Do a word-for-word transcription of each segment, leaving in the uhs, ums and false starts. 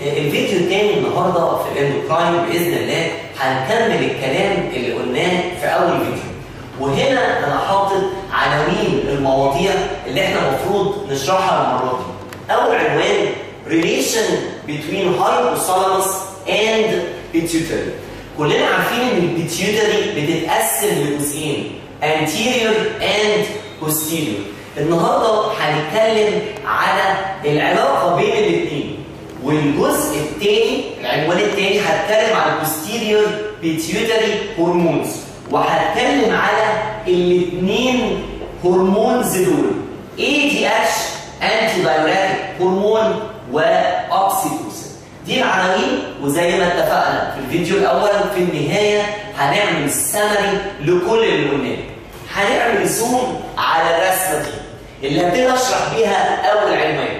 الفيديو الثاني النهارده في الاندوكراين باذن الله هنكمل الكلام اللي قلناه في اول فيديو. وهنا انا حاطط عناوين المواضيع اللي احنا المفروض نشرحها المره دي. اول عنوان relation between hypothalamus and pituitary. كلنا عارفين ان البيتيوتري بتتقسم لجزئين anterior and posterior. النهارده هنتكلم على العلاقه بين الاثنين. والجزء الثاني العنوان الثاني هتكلم على posterior pituitary hormones وهتكلم على الاثنين هرمونز دول إيه دي إتش antidiuretic هرمون واوكسيتوسين. دي العناوين وزي ما اتفقنا في الفيديو الاول في النهايه هنعمل سمري لكل اللي قلناه. هنعمل زوم على الرسمه دي اللي هبتدي اشرح بيها اول عنوان.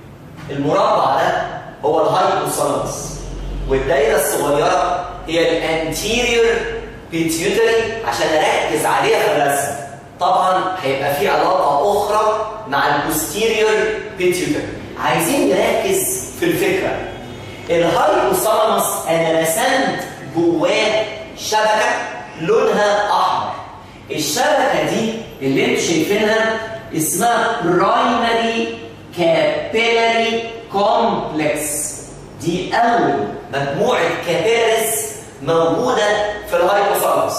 المربع ده هو الهايبوثالاموس والدايره الصغيره هي الانتيريور بيتيوتري عشان اركز عليها في الرسم. طبعا هيبقى في علاقه اخرى مع البوستيريور بيتيوتري. عايزين نركز في الفكره. الهايبوثالاموس انا رسمت جواه شبكه لونها احمر. الشبكه دي اللي انتوا شايفينها اسمها برايمري كابيلاري كومبلكس. دي اول مجموعه كابيلاريز موجوده في الهايبوثالاموس.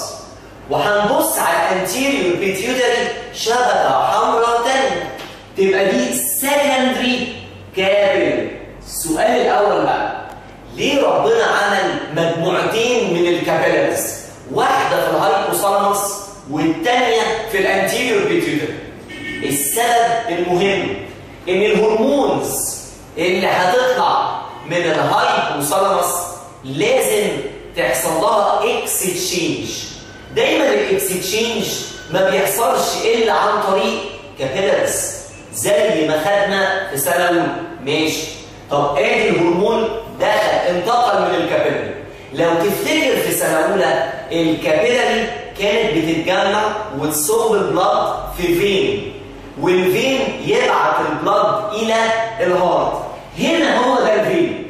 وهنبص على الانتيريور بيتيوتري شبكه حمراء ثانيه تبقى دي سكندري كابيلاري. السؤال الاول بقى ليه ربنا عمل مجموعتين من الكابيلاريز؟ واحده في الهايبوثالاموس والثانيه في الانتيريور بيتيوتري. السبب المهم ان الهرمونز اللي هتطلع من الهايبوثالاموس لازم تحصل لها اكستشينج. دايما الاكستشينج ما بيحصلش الا عن طريق كابيلاريز زي ما خدنا في سنه اولى. ماشي، طب ادي الهرمون دخل انتقل من الكابيلاري. لو تفتكر في سنه اولى الكابيلاري كانت بتتجمع وتصب البلاد في فين والفين يبعت البلاد الى الهارت. هنا هو ده الفين.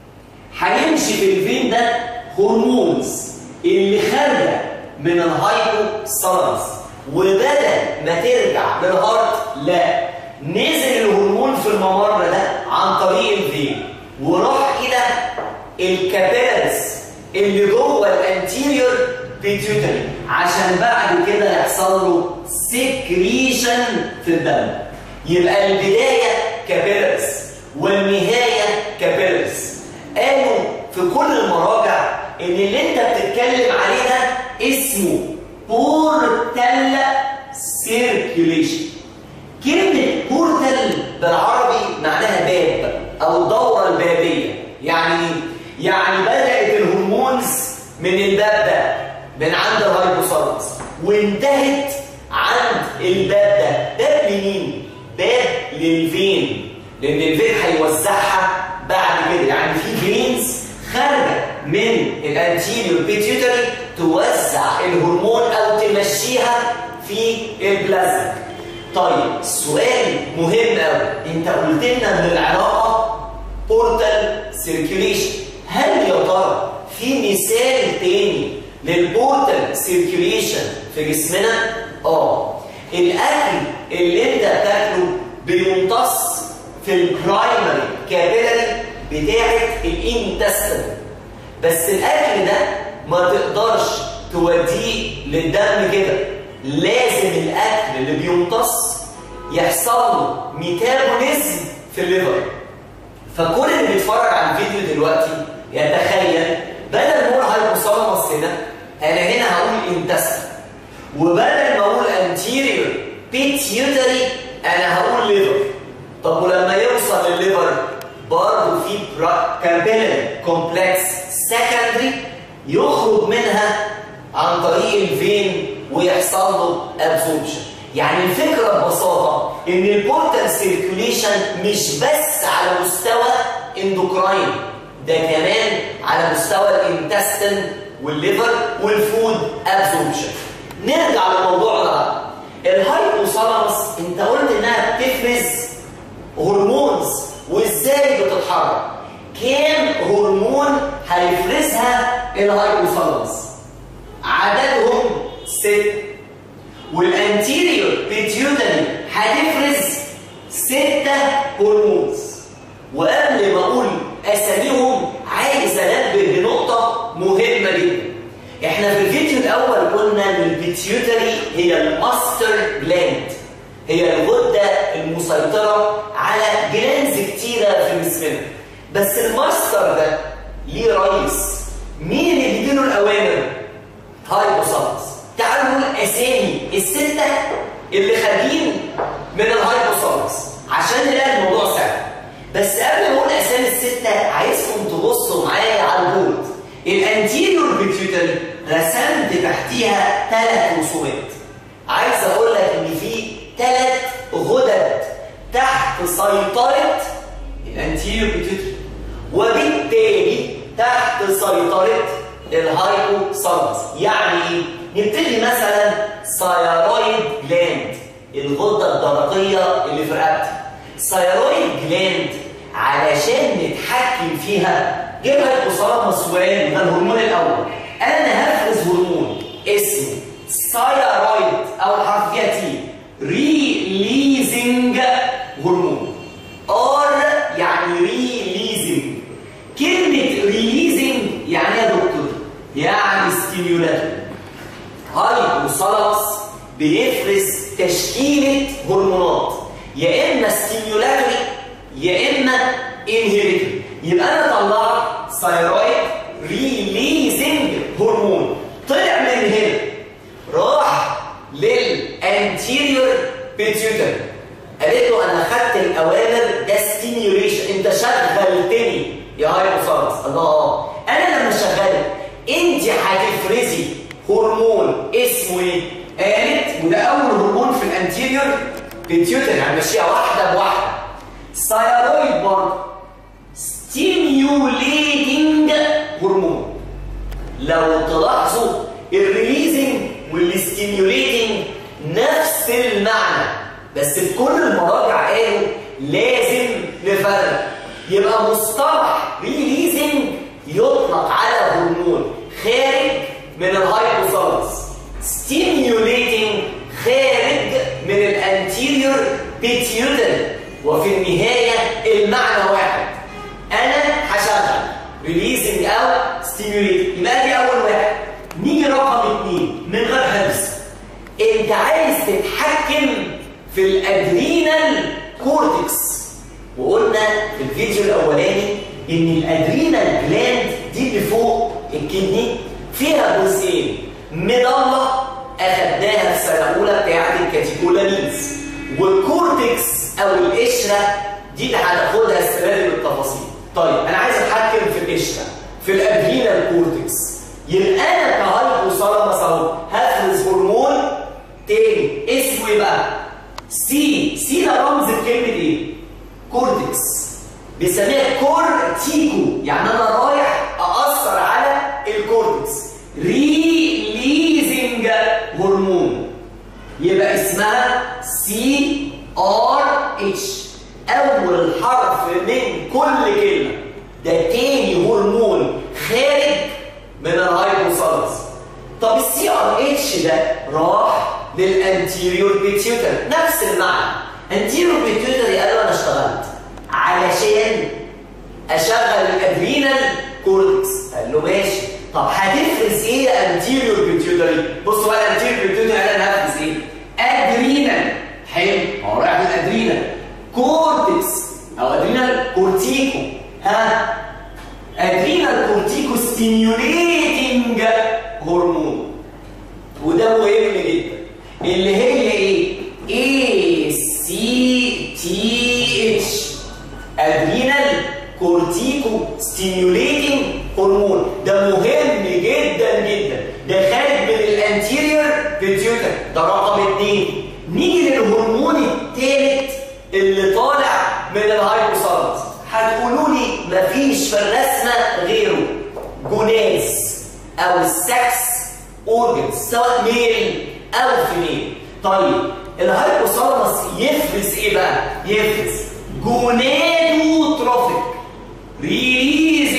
هيمشي في الفين ده هرمونز اللي خارجه من الهايبوثالاموس وبدل ما ترجع للهارت لا نزل الهرمون في الممر ده عن طريق الفين وراح الى الكابيلاريز اللي جوه الانتيريور بيتيوتري عشان بعد كده يحصل له سكريشن في الدم. يبقى البدايه كابيلاريز والنهايه كابيلاريز. قالوا في كل المراجع ان اللي انت بتتكلم عليه ده اسمه بورتال سيركيوليشن. كلمه بورتال بالعربي معناها باب او الدوره البابيه. يعني يعني بدات الهرمونز من الباب ده من عند الهايبوثالاموس وانتهت عند الباب ده. باب لمين؟ باب للفين، لان الفين هيوزعها بعد كده. يعني في فينز خارجه من الانتيريور بيتيوتري توزع الهرمون او تمشيها في البلازما. طيب سؤال مهم قوي، انت قلت لنا ان العلاقه بورتال سيركيوليشن. هل يا ترى في مثال تاني للبورتال سيركيوليشن في جسمنا؟ اه الاكل اللي انت بتاكله بيمتص في البرايمري كابيلاري بتاعه الانتستين، بس الاكل ده ما تقدرش توديه للدم كده. لازم الاكل اللي بيمتص يحصل له ميتابوليزم في الليفر. فكل اللي بيتفرج على الفيديو دلوقتي يتخيل بدل ما اقول هايبوثالاموس هنا انا هنا هقول انتستين، وبدل ما اقول انتيريور بيتيوتري انا هقول ليفر. طب ولما يوصل للليفر برضه في كابيلاري كومبلكس سكندري يخرج منها عن طريق الفين ويحصل له ابزوربشن. يعني الفكره ببساطه ان البورتال سيركيوليشن مش بس على مستوى اندوكراين، ده كمان على مستوى الانتستين والليفر والفود ابزوربشن. نرجع لموضوعنا بقى. الهايبوثالاموس انت قلت انها بتفرز هرمونز وازاي بتتحرك؟ كام هرمون هيفرزها الهايبوثالاموس، عددهم ستة. والانتيريور بيتيوتري هتفرز ستة هرمونز. وقبل ما اقول اساميهم عايز انبه لنقطة مهمة جدا. احنا في الفيديو الاول قلنا ان البيتيوتري هي الماستر جلاند، هي الغدة المسيطرة على جلانز كتيرة في جسمنا. بس الماستر ده ليه رئيس، مين اللي بيديله الاوامر؟ هايبوثالاموس. تعالوا نقول اسامي الستة اللي خارجين من الهايبوثالاموس عشان نلاقي الموضوع سهل. بس قبل ما اقول اسامي الستة عايزكم تبصوا معايا على البورد. الانتيريور بيتيوتري رسمت تحتيها ثلاث رسومات. عايز اقول لك ان في ثلاث غدد تحت سيطرة الانتيريور بيتيوتري، وبالتالي تحت سيطرة الهايبوثالاموس. يعني ايه؟ نبتدي مثلا ثايرويد جلاند، الغدة الدرقية اللي في رقبتي. ثايرويد جلاند علشان نتحكم فيها جه الهايبوثالاموس سؤال ده الهرمون الاول. انا هفرز هرمون اسمه ثايرويد، اول حرف فيها تي، ريليزنج هرمون. ار يعني ريليزنج. كلمة ريليزنج يعني ايه يا دكتور؟ يعني ستيميولاتوري. هايبوثالاموس بيفرز تشكيلة هرمونات، يا اما ستيميولاتوري يا اما انهبيتوري. يبقى انا طلعت ثايرويد ريليزنج هرمون، طلع من هنا راح للانتيريور بيتيوتري، قالت له انا خدت الاوامر ده ستيميوليشن، انت شغلتني يا هايبوثالاموس. الله، انا لما شغلت انت هتفرزي هرمون اسمه ايه؟ قالت وده اول هرمون في الانتيريور بيتيوتري، هنمشيها واحده بواحده. ثايرويد برضه ستيميوليتنج هرمون. لو تلاحظوا الريليزنج والستيميوليتنج نفس المعنى، بس في كل المراجع قالوا لازم نفرق. يبقى مصطلح ريليزنج يطلق على هرمون خارج من الهايبوثالاموس، ستيميوليتنج خارج من الانتيريور بيتيوتري، وفي النهايه المعنى واحد. انا هشغل ريليزنج او ستيميوليتنج، يبقى دي اول واحد. نيجي رقم اثنين من غير حفظ. انت عايز تتحكم في الادرينال كورتكس، وقلنا في الفيديو الاولاني ان الادرينال جلاند دي اللي فوق الكدني فيها جزئين، مضله اخدناها في سنه اولى بتاعت الكاتيكولامينز، والكورتكس او القشره دي اللي هناخدها السنه دي بالتفاصيل. طيب انا عايز اتحكم في القشره، في الادرينال كورتكس، يبقى انا كهايبوثالاموس اهو هفرز هرمون تاني اسمه ايه بقى؟ سي. سي ده رمز لكلمه ايه؟ كورتكس. بيسميها كورتيكو، يعني انا رايح ااثر على الكورتكس. ريليزنج هرمون يبقى اسمها سي ار اتش، اول حرف من كل كلمه. ده تاني هرمون خارج من الهايبوثالاموس. طب السي ار اتش ده راح للانتيريور بيتيوتري، نفس المعنى. انتيريور بيتيوتري قالوا انا اشتغلت علشان اشغل الادرينال كورتكس، قال له ماشي. طب هتفرز ايه يا انتيريور بيتيوتري؟ بصوا بقى الانتيريور بيتيوتري قال انا هفرز ايه؟ ادرينال. حلو، هو رايح للادرينال. كورتكس او ادرينال كورتيكو، ها؟ ادرينال كورتيكو ستيميوليتنج هرمون، وده مهم جدا، اللي هي ايه؟ اي سي تي اتش، ادرينال كورتيكو ستيميوليتنج هرمون. ده مهم جدا جدا، ده خارج من الانتيريور بيتيوتري، ده رقم اثنين. نيجي للهرمون الثالث اللي طالع من الهايبوثالاموس. هتقولوا لي مفيش في الرسمه غيره، جوناز او السكس اورجنز، سواء ميل او فيميل. طيب الهايبوثالاموس يفرز ايه بقى؟ يفرز جونادوتروفيك ريليزنج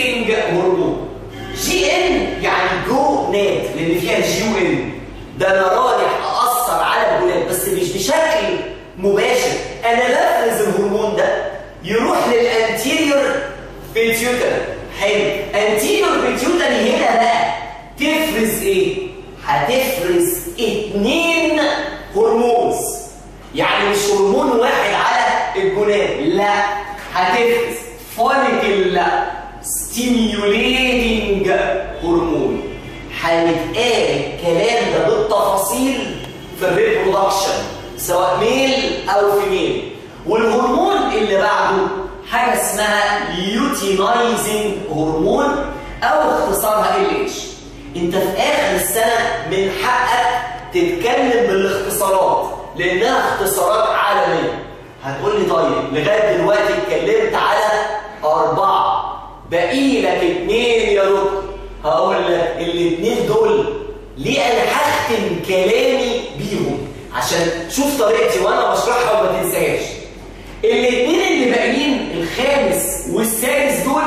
هرمون. جي ان يعني جونات لان فيها جي وان. ده انا رايح اثر على الجونات بس مش بشكل مباشر، انا بفرز الهرمون ده يروح للانتيريور بيتيوتري. حلو. انتيريور بيتيوتري هنا بقى تفرز ايه؟ هتفرز اتنين هرمونز، يعني مش هرمون واحد على الجناب، لا هتفرز فوليكل ستيميوليتنج هرمون. هنتقال الكلام ده بالتفاصيل في الريبرودكشن سواء ميل او فيميل. والهرمون اللي بعده حاجه اسمها ليوتينايزنج هرمون او اختصارها ال اتش. انت في اخر السنه من حقك تتكلم بالاختصارات لانها اختصارات عالميه. هتقول لي طيب لغايه دلوقتي اتكلمت على اربعه، باقي لك اتنين يا دكتور. هقول لك الاتنين دول ليه انا هختم كلامي بيهم عشان تشوف طريقتي وانا بشرحها وما تنساهاش. الاتنين اللي باقيين الخامس والسادس دول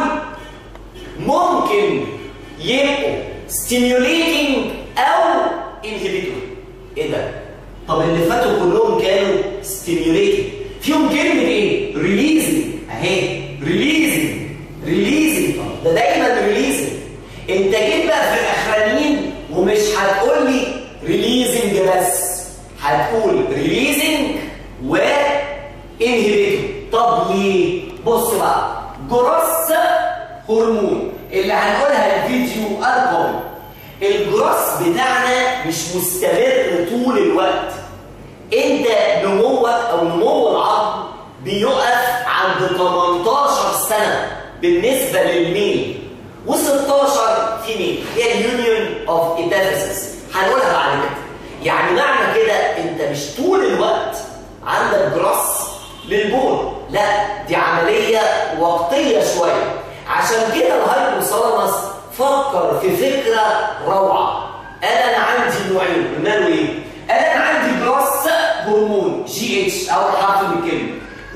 ممكن يبقوا stimulating او inhibitory. ايه ده؟ طب اللي فاتوا كلهم كانوا stimulating، فيهم كلمه ايه؟ releasing. اهي releasing releasing، ده دايما releasing. انت جيت بقى في الاخرانيين ومش هتقول لي releasing بس، هتقول releasing و inhibitory. طب ليه؟ بص بقى، جروس هرمون اللي هنقولها الفيديو القادم، الجروس بتاعنا مش مستمر طول الوقت. انت نموك او نمو العظم بيقف عند تمنتاشر سنه بالنسبه للميل وستاشر فيميل، هي اليونيون اوف ايبيفيسيس هنقولها بعد كده. يعني معنى كده انت مش طول الوقت عندك جروس للبول، لا دي عمليه وقتيه شويه. عشان كده الهايبوثالاموس فكر في فكره روعه. انا انا عندي نوعين، قلنا له ايه؟ انا انا عندي جروس هرمون جي اتش اول حرف من الكلمه،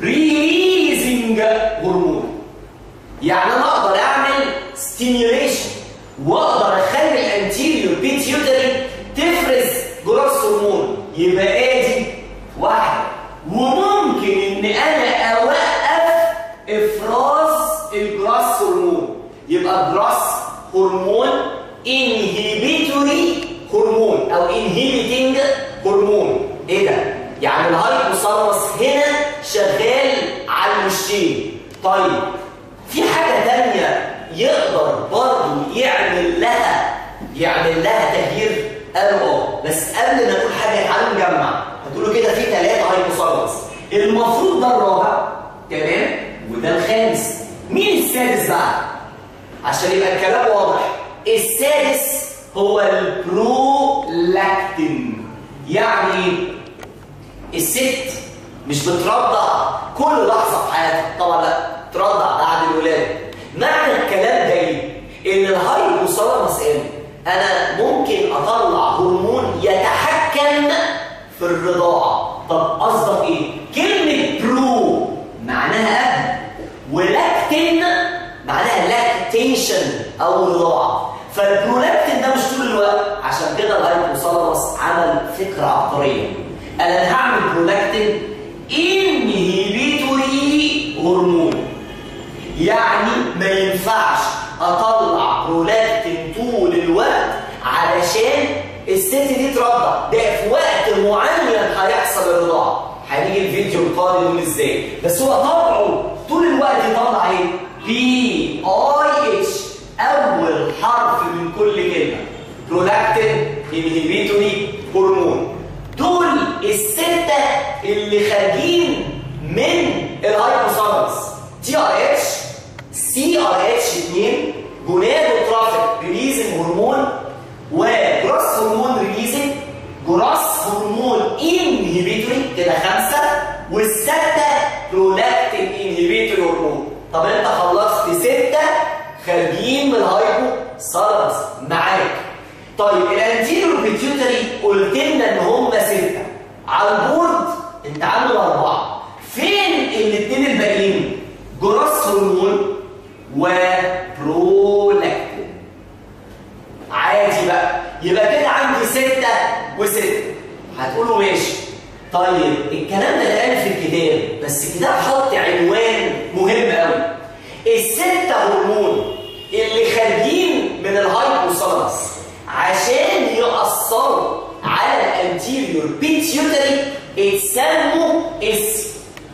ريليزنج هرمون. يعني انا اقدر اعمل ستيميوليشن واقدر اخلي الانتيريور بيتيوتري تفرز جروس هرمون. يبقى ادي واحده. وممكن ان انا اوقف افراز الجراس هرمون، يبقى جراس هرمون انهيبيتوري هرمون او انهيبيتنج هرمون. ايه ده؟ يعني الهايبوثالاموس هنا شغال على المشين. طيب في حاجه ثانيه يقدر برضه يعمل لها يعمل لها تغيير؟ قالوا اه، بس قبل ما نقول حاجه تعالوا نجمع. هتقولوا كده في ثلاثه هايبوثالاموس، المفروض ده الرابع تمام وده الخامس. مين السادس بقى؟ عشان يبقى الكلام واضح، السادس هو البرولاكتين. يعني الست مش بترضع كل لحظه في حياتها، طبعا لا، ترضع بعد الولاده. معنى الكلام ده ايه؟ ان الهايبوثالاموس قال انا ممكن اطلع هرمون يتحكم في الرضاعه. طب قصدك ايه؟ كلمه برو معناها قبل، ولاكتين معناها لاكتيشن او رضاعه. فالبرولاكتين ده مش طول الوقت. عشان كده الهايبوثالاموس عمل فكره عبقريه، انا هعمل برولاكتين انهيبيتوري هرمون. يعني ما ينفعش اطلع برولاكتين طول الوقت علشان الست دي ترضع، ده في وقت معين هيحصل الرضاعه. هنيجي الفيديو القادم يقول ازاي، بس هو طبعه طول الوقت يطلع ايه؟ بي اي اتش اول حرف من كل كلمه، برولاكتين انهيبيتوري هرمون. دول السته اللي خارجين من الهايبوثالاموس، تي ار اتش، سي ار اتش اتنين، جونادوتروفيك ريليزنج هرمون، وجروس هرمون ريليزنج، جروس هرمون انهيبيتوري، كده خمسه، والسته برولاكتين انهيبيتوري هرمون. طب انت خلصت سته خارجين من الهايبوثالاموس معاك. طيب الانتيريور بيتيوتري قلت لنا ان هم سته، على البورد انت عامل اربعه. فين الاثنين الباقيين؟ جروس هرمون وبرولاكتين. بس كده حط عنوان مهم قوي. الستة هرمون اللي خارجين من الهايبوثالاموس عشان يأثروا على الانتيريور بيتيوتري اتسموا اسم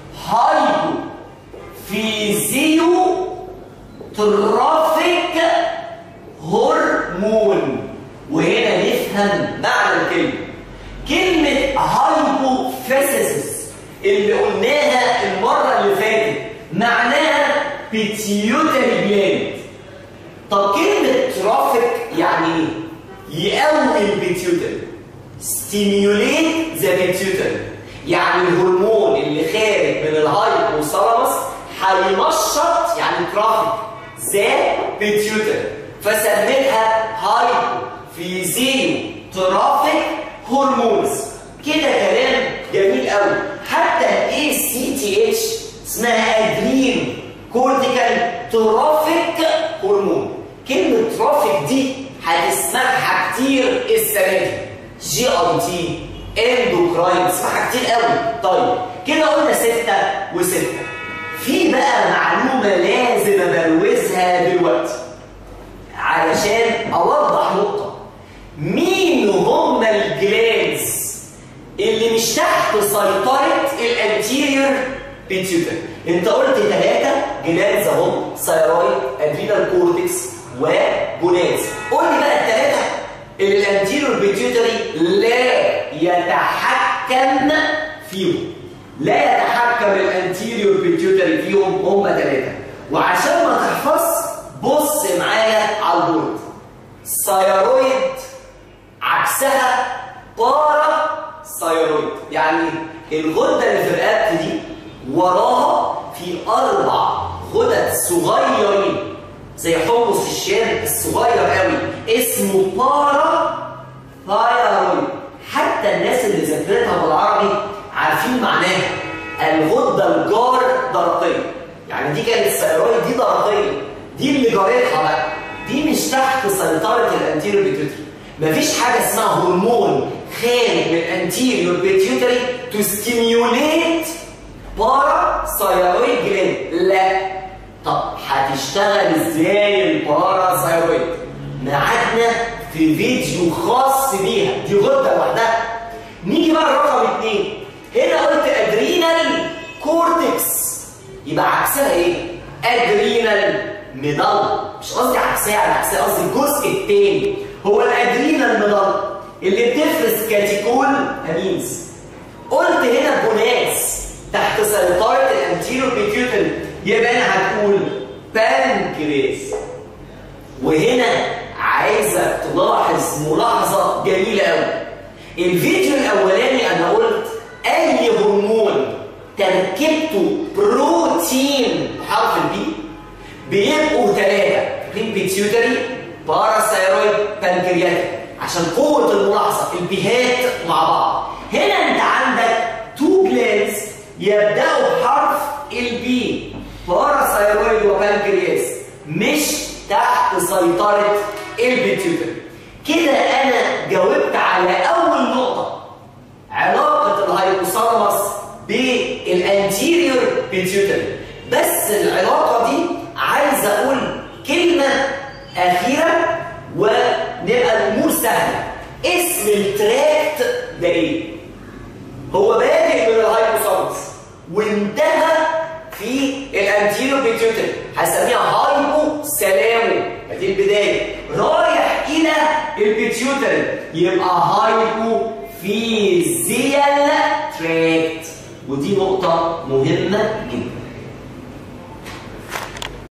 هايبوفيزيوتروفيك هرمون. وهنا نفهم معنى الكلمة. كلمة هايبوفيزيس اللي قلناها المرة اللي فاتت معناها بيتيوتري جلاند. طب كلمة ترافيك يعني ايه؟ يقوي البيتيوتري. stimulate the pituitary. يعني الهرمون اللي خارج من الهايبوثالاموس هينشط يعني ترافيك ذا بيتيوتري، فسميتها هايبوفيزيوتروفيك هرمونز. كده كلام جميل قوي. حتى الاي سي تي اتش اسمها ادرين كورتيكال تروفيك هرمون. كلمة تروفيك دي هتسمعها كتير السنة دي. جي اي تي، اندوكراين، اسمعها كتير قوي. طيب كده قلنا ستة وستة. في بقى معلومة لازم ابروزها دلوقتي علشان اوضح نقطة. مين هم الجلاندز اللي مش تحت سيطرة الانتيريور بيتيوتري؟ انت قلت ثلاثة جلاندز اهم، ثايرويد، ادرينال كورتكس، وجونادز. قول لي بقى الثلاثة اللي الانتيريور بيتيوتري لا يتحكم فيهم. لا يتحكم الانتيريور بيتيوتري فيهم، هم ثلاثة. وعشان ما تحفظ بص معايا على البورد. ثايرويد عكسها بارا ثايرويد، يعني الغدة اللي في الرقبة دي وراها في أربع غدد صغيرين زي حمص الشام الصغير قوي اسمه بارا ثايرويد. حتى الناس اللي ذاكرتها بالعربي عارفين معناها. الغدة الجار درقية، يعني دي كانت ثايرويد، دي درقية، دي اللي جارتها بقى، دي مش تحت سيطرة الانتيريور بيتيوتري. مفيش حاجة اسمها هرمون خارج من الانتيريور بيتيوتري تو ستيميوليت بارا ثايرويد جلاند، لا. طب هتشتغل ازاي البارا ثايرويد؟ ميعادنا في فيديو خاص بيها، دي غدة لوحدها. نيجي بقى رقم اثنين. هنا قلت ادرينال كورتكس، يبقى عكسها ايه؟ ادرينال ميدال. مش قصدي عكسها على عكسها، قصدي الجزء الثاني هو الادرينال ميدال اللي بتفرز كاتيكول امينز. قلت هنا جوناز تحت سيطرة الانتيريور بيتيوتري، يبقى انا هتقول بانكرياس. وهنا عايزك تلاحظ ملاحظة جميلة قوي. الفيديو الاولاني انا قلت اي هرمون تركيبته بروتين بحرف البي بيبقوا ثلاثة، بيتيوتري، باراثايرويد، بانكرياتيك، عشان قوة الملاحظة البيهات مع بعض. هنا انت عندك تو جلاندز يبدأوا بحرف البي، باراثايرويد وبانكرياس، مش تحت سيطرة البيتيوتري. كده انا جاوبت على اول نقطة، علاقة الهايبوثالاموس بالانتيريور بيتيوتري. بس العلاقة دي عايز اقول كلمة اخيرة ونبقى الامور سهلة. اسم التراكت ده ايه؟ هو بادئ من الهايبوثالاموس وانتهى في الانتيريور بيتيوتري، هسميها هايبو ثالامو، دي البداية، رايح الى البيتيوتري يبقى هايبو فيزيال تراكت. ودي نقطة مهمة جدا.